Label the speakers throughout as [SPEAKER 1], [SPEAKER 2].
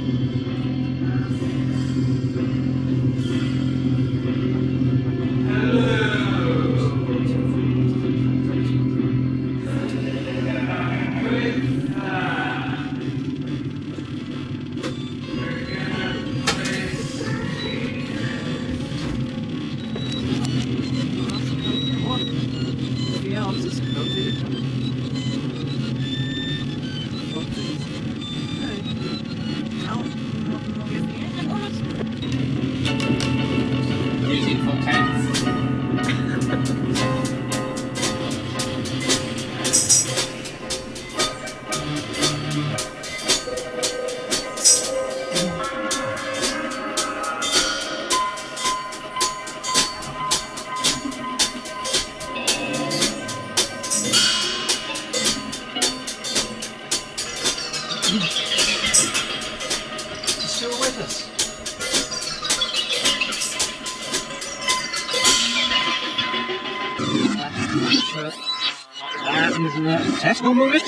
[SPEAKER 1] Keshco movie?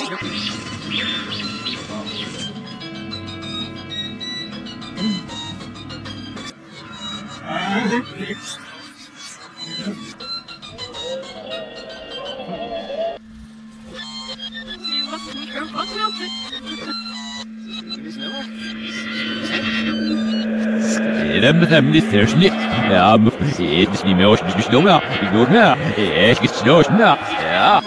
[SPEAKER 2] Nämlich der Schnitt. Ja, ist nicht mehr gestorben. Ich gestorben. Ja.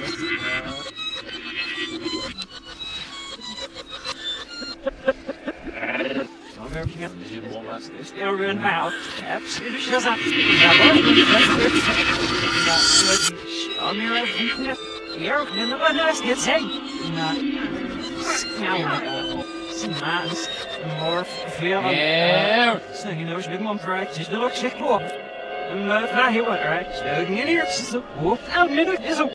[SPEAKER 1] Singing those big mom practice, the look check up. I'm not here, what, right? Studying in here, so whoop, I'm in it, is a